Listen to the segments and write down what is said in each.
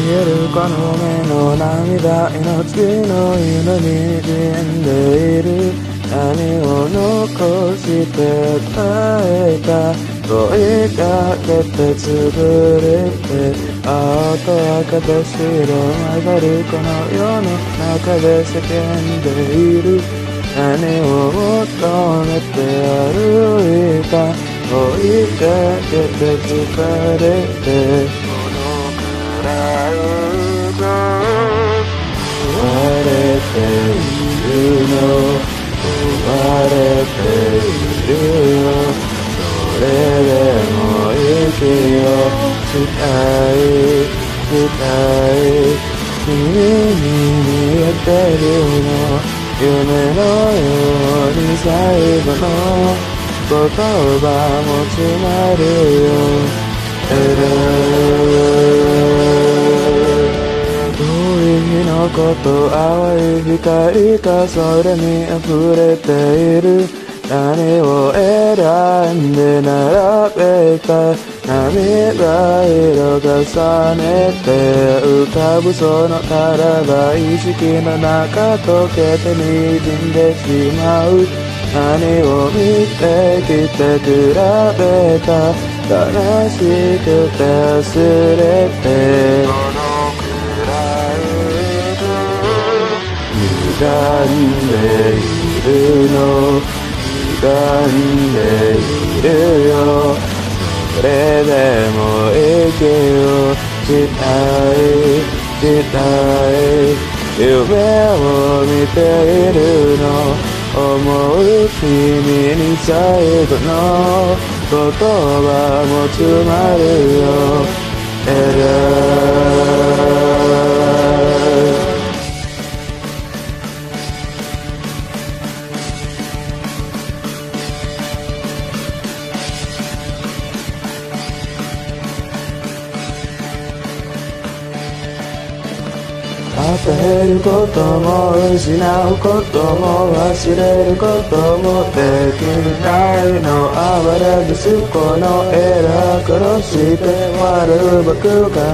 えるこの目の涙、命の夢にじんでいる。何を残して耐えた、問いかけて潰れて、青と赤と白混ざるこの世の中で叫んでいる。何を求めて歩いた、追いかけて疲れて、この暗いが追われているの、追われているよ。それでも息をしたい、したい。君に見えてるの、夢のように最後の言葉もつまるよ。遠い日のこと、淡い光が空に溢れている。何を選んで並べた、涙色重ねて浮かぶその体、意識の中溶けて滲んでしまう。何を見てきて比べた、悲しくて忘れて、この暗い歪んでいるの、歪んでいるよ。それでも息をしたい、したい。夢を見ているの、思う君に最後の言葉もつまるよ。与えることも失うことも忘れることもできないの、哀れむ息子のエラー殺して悪僕が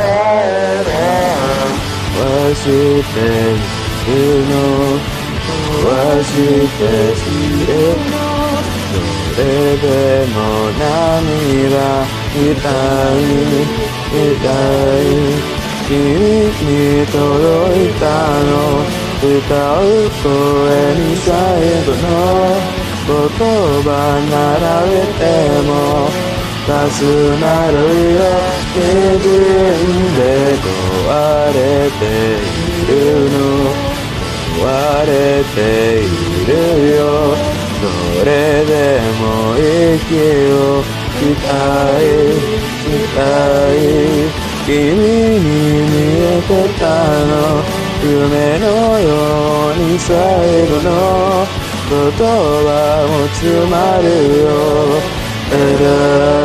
壊しているの、壊しているの。それでも涙痛い、痛い。君に届いたの、歌う声に最後の言葉並べても重なるよ。滲んで壊れているの、壊れているよ。それでも息をしたい、したい。君に見えてたの、夢のように最後の言葉もつまるよ。